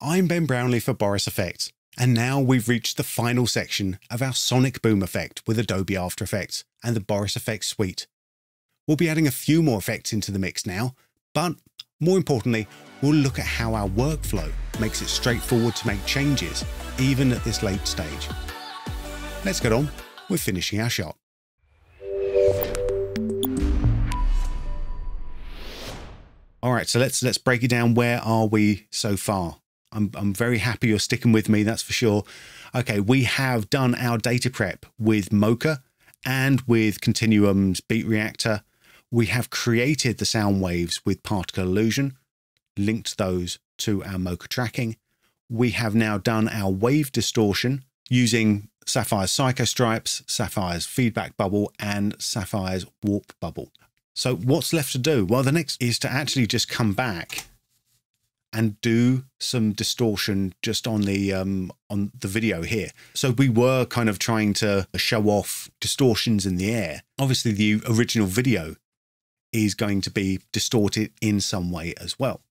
I'm Ben Brownlee for Boris Effects, and now we've reached the final section of our sonic boom effect with Adobe After Effects and the Boris Effects suite. We'll be adding a few more effects into the mix now, but more importantly, we'll look at how our workflow makes it straightforward to make changes, even at this late stage. Let's get on with finishing our shot. All right, so let's break it down. Where are we so far? I'm very happy you're sticking with me, that's for sure. Okay, we have done our data prep with Mocha and with Continuum's beat reactor. We have created the sound waves with particle illusion, linked those to our Mocha tracking. We have now done our wave distortion using Sapphire's psycho stripes, Sapphire's feedback bubble, and Sapphire's warp bubble. So what's left to do? Well, the next is to actually just come back and do some distortion just on the video here. So we were kind of trying to show off distortions in the air. Obviously, the original video is going to be distorted in some way as well.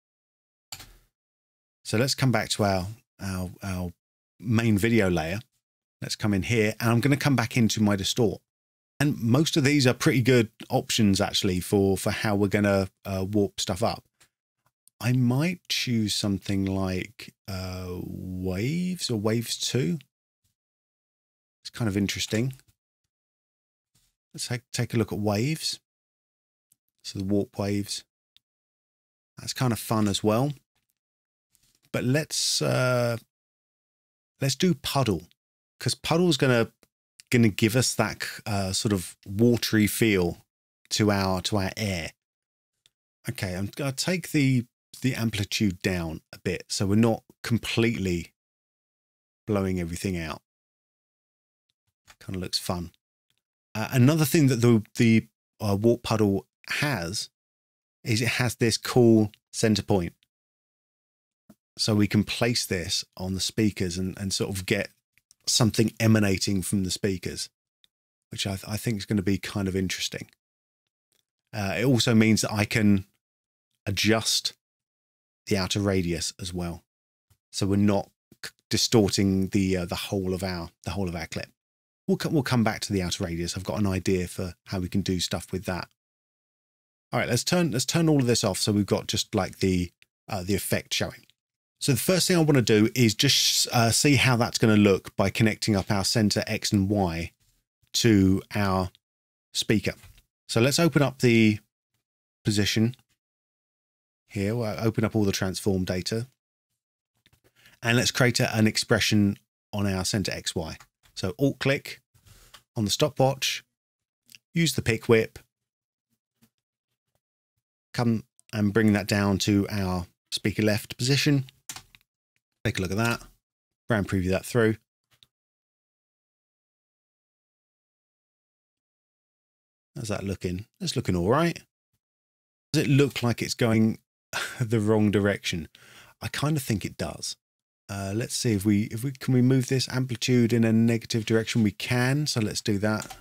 So let's come back to our main video layer. Let's come in here, and I'm going to come back into my distort. And most of these are pretty good options actually for how we're going to warp stuff up. I might choose something like waves or waves 2. It's kind of interesting. Let's take a look at waves. So the warp waves. That's kind of fun as well. But let's do puddle, because puddle's gonna give us that sort of watery feel to our air. Okay, I'm gonna take the amplitude down a bit so we're not completely blowing everything out. Kind of looks fun. Another thing that the warp puddle has is it has this cool center point. So we can place this on the speakers and sort of get something emanating from the speakers, which I think is going to be kind of interesting. It also means that I can adjust the outer radius as well, so we're not distorting the whole of our clip. We'll come back to the outer radius. I've got an idea for how we can do stuff with that. All right, let's turn all of this off so we've got just like the effect showing. So the first thing I want to do is just see how that's going to look by connecting up our center X and Y to our speaker. So let's open up the position here. We'll open up all the transform data, and let's create an expression on our center XY. So alt click on the stopwatch, use the pick whip, come and bring that down to our speaker left position. Take a look at that. Brand preview that through. How's that looking? It's looking all right. Does it look like it's going the wrong direction? I kind of think it does. Let's see if we can we move this amplitude in a negative direction. We can, so let's do that.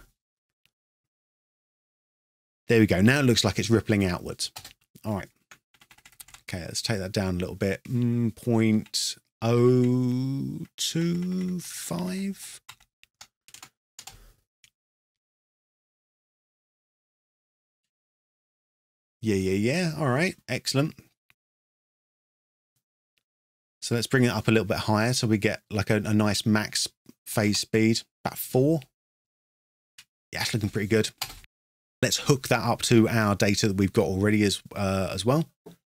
There we go. Now it looks like it's rippling outwards. All right. Okay, let's take that down a little bit. 0.025. Yeah. All right, excellent. So let's bring it up a little bit higher so we get like a nice max phase speed, about 4. Yeah, it's looking pretty good. Let's hook that up to our data that we've got already as well.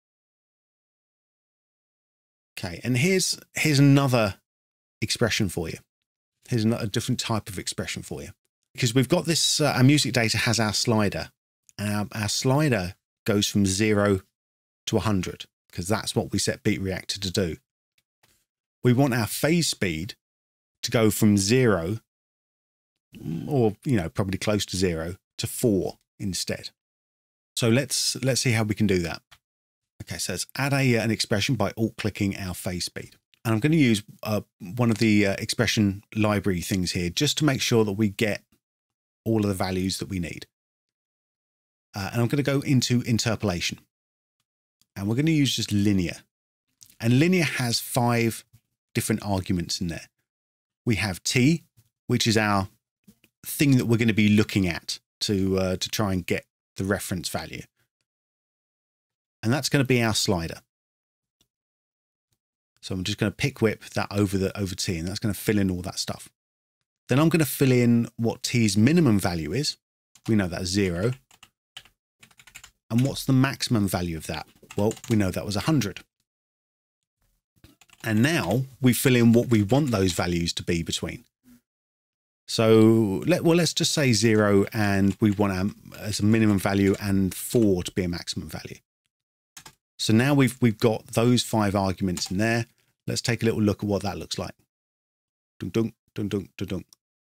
Okay, and here's another expression for you. Here's a different type of expression for you, because we've got this. Our music data has our slider, and our slider goes from 0 to 100 because that's what we set beat reactor to do. We want our phase speed to go from 0, or probably close to 0, to 4 instead. So let's see how we can do that. Okay, so let's add an expression by alt-clicking our phase speed. And I'm going to use one of the expression library things here just to make sure that we get all of the values that we need. And I'm going to go into interpolation. And we're going to use just linear. And linear has 5 different arguments in there. We have T, which is our thing that we're going to be looking at to try and get the reference value. And that's going to be our slider. So I'm just going to pick whip that over T, and that's going to fill in all that stuff. Then I'm going to fill in what T's minimum value is. We know that's 0. And what's the maximum value of that? Well, we know that was 100. And now we fill in what we want those values to be between. So let's just say 0, and we want as a minimum value and 4 to be a maximum value. So now we've got those 5 arguments in there. Let's take a little look at what that looks like. Dun dun dun dun dun dun.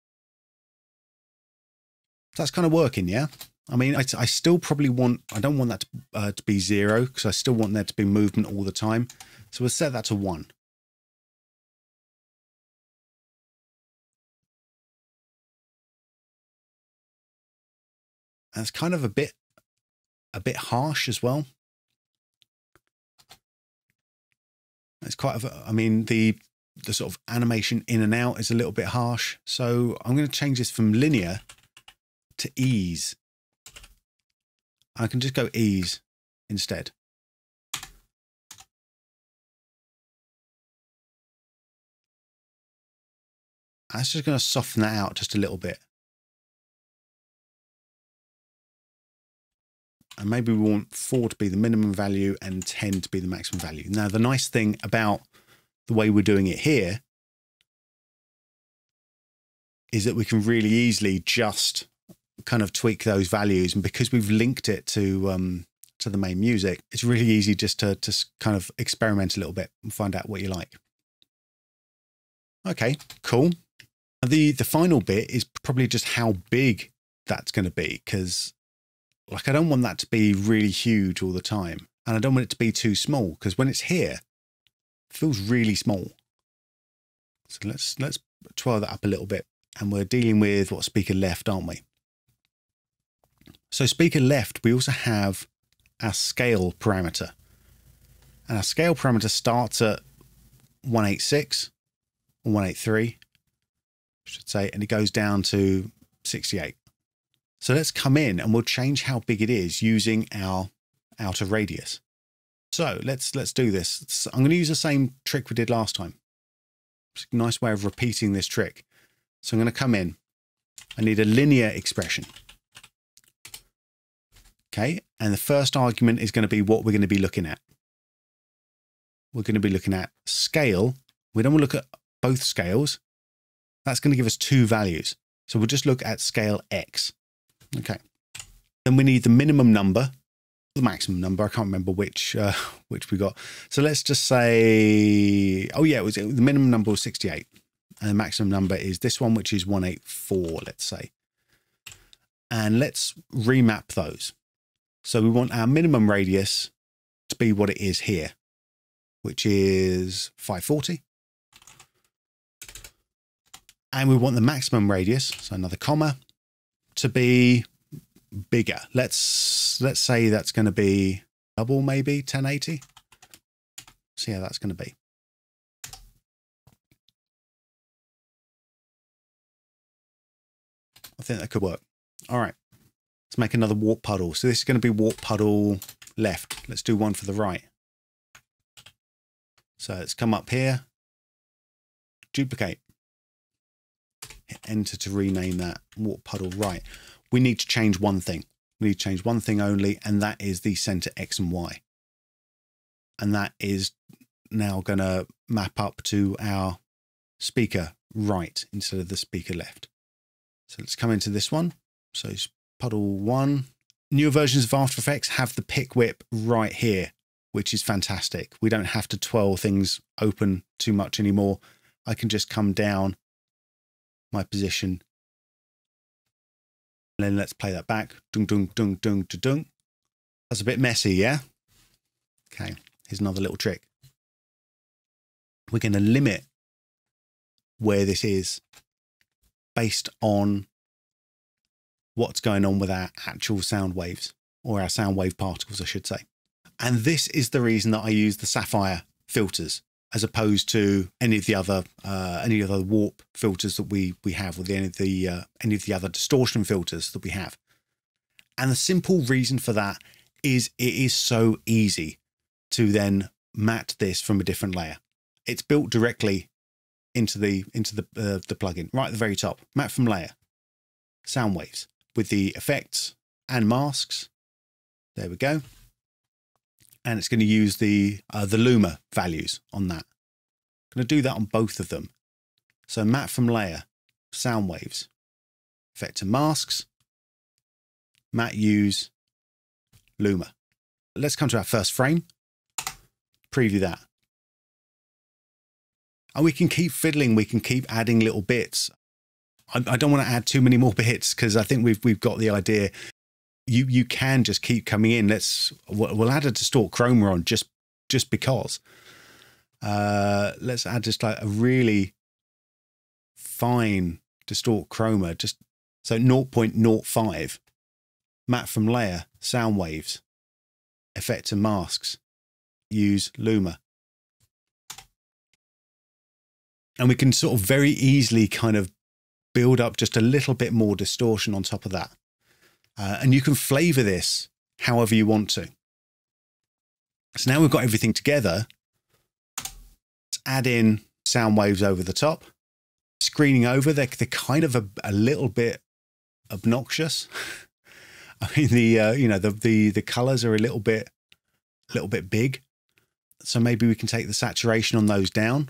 That's kind of working, yeah. I mean, I still probably want. I don't want that to be 0 because I still want there to be movement all the time. So we'll set that to 1. And it's kind of a bit harsh as well. It's quite I mean, the sort of animation in and out is a little bit harsh. So I'm going to change this from linear to ease. I can just go ease instead. That's just going to soften that out just a little bit. And maybe we want 4 to be the minimum value and 10 to be the maximum value. Now, the nice thing about the way we're doing it here is that we can really easily just kind of tweak those values. And because we've linked it to the main music, it's really easy just to kind of experiment a little bit and find out what you like. Okay, cool. The final bit is probably just how big that's going to be, because like I don't want that to be really huge all the time, and I don't want it to be too small, because when it's here, it feels really small. So let's twirl that up a little bit, and we're dealing with what speaker left, aren't we? So speaker left, we also have our scale parameter, and our scale parameter starts at 186 or 183, I should say, and it goes down to 68. So let's come in and we'll change how big it is using our outer radius. So let's do this. I'm going to use the same trick we did last time. It's a nice way of repeating this trick. So I'm going to come in. I need a linear expression. Okay, and the first argument is going to be what we're going to be looking at. We're going to be looking at scale. We don't want to look at both scales. That's going to give us 2 values. So we'll just look at scale X. Okay. Then we need the minimum number, the maximum number. I can't remember which we got. So let's just say, oh yeah, the minimum number was 68. And the maximum number is this one, which is 184, let's say. And let's remap those. So we want our minimum radius to be what it is here, which is 540. And we want the maximum radius, so another comma, to be bigger. Let's say that's going to be double, maybe 1080. See how that's going to be. I think that could work. All right, let's make another warp puddle. So this is going to be warp puddle left. Let's do one for the right. So let's come up here, duplicate. Hit enter to rename that warp puddle right. We need to change one thing. We need to change one thing only, and that is the center X and Y. And that is now going to map up to our speaker right instead of the speaker left. So let's come into this one. So it's puddle 1. Newer versions of After Effects have the pick whip right here, which is fantastic. We don't have to twirl things open too much anymore. I can just come down my position, and then let's play that back. Dung, dung, dung, dung, dung, dung. That's a bit messy, yeah? Okay, here's another little trick. We're going to limit where this is based on what's going on with our actual sound waves, or our sound wave particles, I should say. And this is the reason that I use the Sapphire filters, as opposed to any of the other warp filters that we have, or any of the other distortion filters that we have. And the simple reason for that is it is so easy to then matte this from a different layer. It's built directly into the plugin right at the very top. Matte from layer, Soundwaves, with the effects and masks. There we go. And it's going to use the luma values on that. I'm going to do that on both of them. So matte from layer, Soundwaves, effect and masks, matte use, luma. Let's come to our first frame, preview that. And we can keep fiddling, we can keep adding little bits. I don't want to add too many more bits because I think we've got the idea. You can just keep coming in. We'll add a distort chroma on just because. Let's add just like a really fine distort chroma, just so 0.05. Matte from layer, Soundwaves, effects and masks, use luma. And we can sort of very easily kind of build up just a little bit more distortion on top of that. And you can flavor this however you want to. So now we've got everything together. Let's add in Soundwaves over the top. Screening over, they're kind of a little bit obnoxious. I mean, the colors are a little bit big. So maybe we can take the saturation on those down.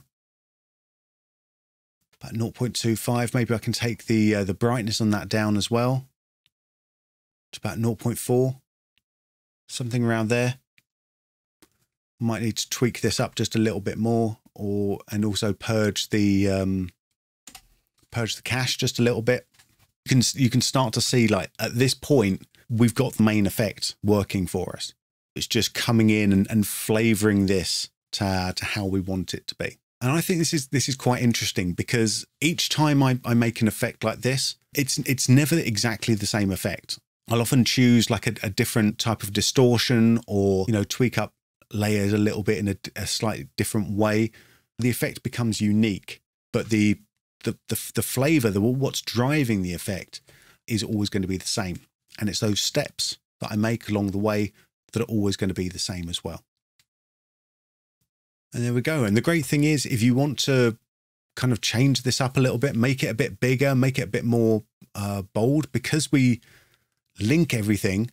About 0.25. Maybe I can take the brightness on that down as well. It's about 0.4, something around there. Might need to tweak this up just a little bit more, and also purge the cache just a little bit. You can start to see, like, at this point we've got the main effect working for us. It's just coming in and flavoring this to how we want it to be. And I think this is quite interesting because each time I make an effect like this, it's never exactly the same effect. I'll often choose like a different type of distortion, or tweak up layers a little bit in a slightly different way. The effect becomes unique, but the flavor, what's driving the effect, is always going to be the same. And it's those steps that I make along the way that are always going to be the same as well. And there we go. And the great thing is, if you want to kind of change this up a little bit, make it a bit bigger, make it a bit more bold, because we link everything,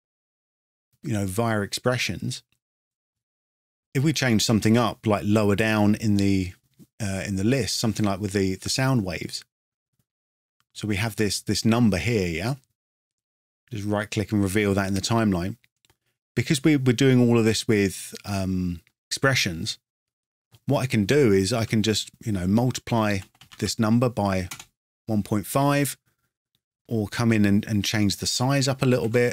via expressions. If we change something up, like lower down in the list, something like with the sound waves. So we have this number here, yeah? Just right click and reveal that in the timeline. Because we're doing all of this with expressions, what I can do is I can just, multiply this number by 1.5, or come in and change the size up a little bit.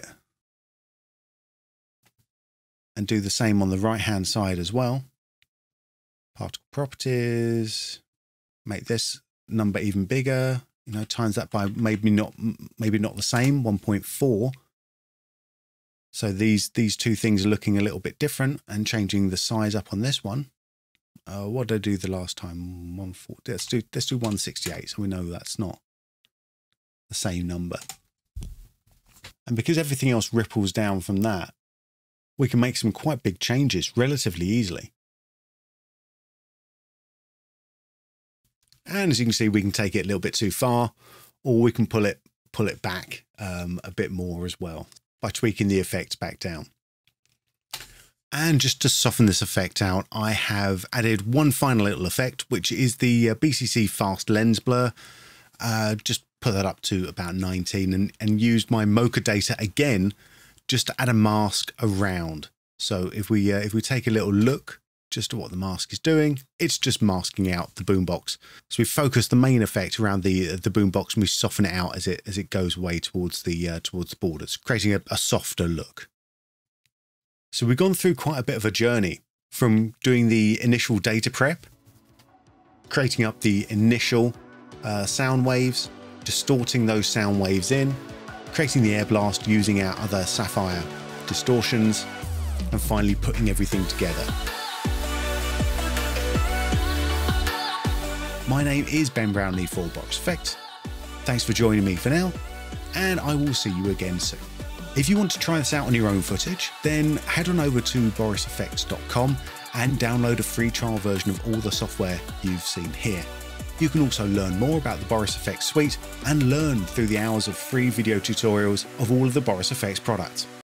And do the same on the right-hand side as well. Particle properties, make this number even bigger, times that by maybe not the same, 1.4. So these two things are looking a little bit different, and changing the size up on this one. What did I do the last time? 140. Let's do 168, so we know that's not the same number. And because everything else ripples down from that, we can make some quite big changes relatively easily. And as you can see, we can take it a little bit too far, or we can pull it back a bit more as well by tweaking the effects back down. And just to soften this effect out, I have added one final little effect, which is the BCC fast lens blur. Just put that up to about 19 and used my Mocha data again, just to add a mask around. So if we take a little look just at what the mask is doing, it's just masking out the boombox. So we focus the main effect around the boombox, and we soften it out as it goes away towards the borders, creating a softer look. So we've gone through quite a bit of a journey from doing the initial data prep, creating up the initial sound waves, distorting those sound waves in, creating the air blast using our other Sapphire distortions, and finally putting everything together. My name is Ben Brownlee for Boris Effects. Thanks for joining me for now, and I will see you again soon. If you want to try this out on your own footage, then head on over to boriseffects.com and download a free trial version of all the software you've seen here. You can also learn more about the Boris Effects suite and learn through the hours of free video tutorials of all of the Boris Effects products.